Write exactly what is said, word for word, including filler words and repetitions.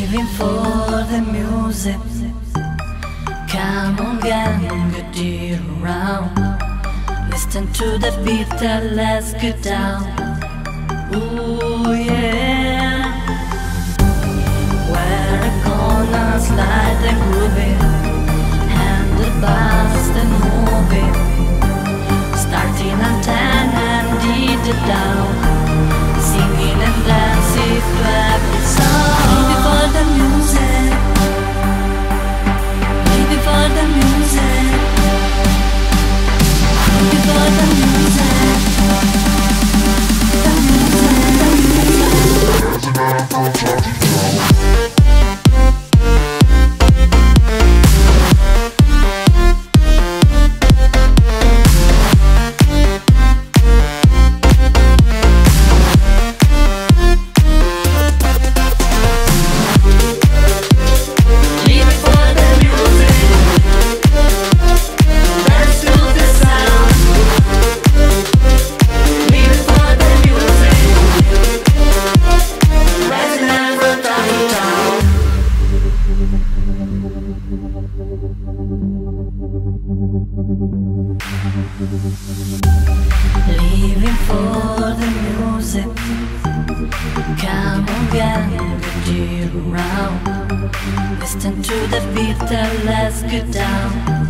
Living for the music. Come on, gang, get it around. Listen to the beat and let's get down. Ooh yeah. We're gonna slide and grooving, handlebars and moving, starting at ten and did it down, singing and dancing to every song. Living for the music, living for the music, living for the music, the music, the music. Living for the music. Come on, gang, get it around. Listen to the beat and let's get down.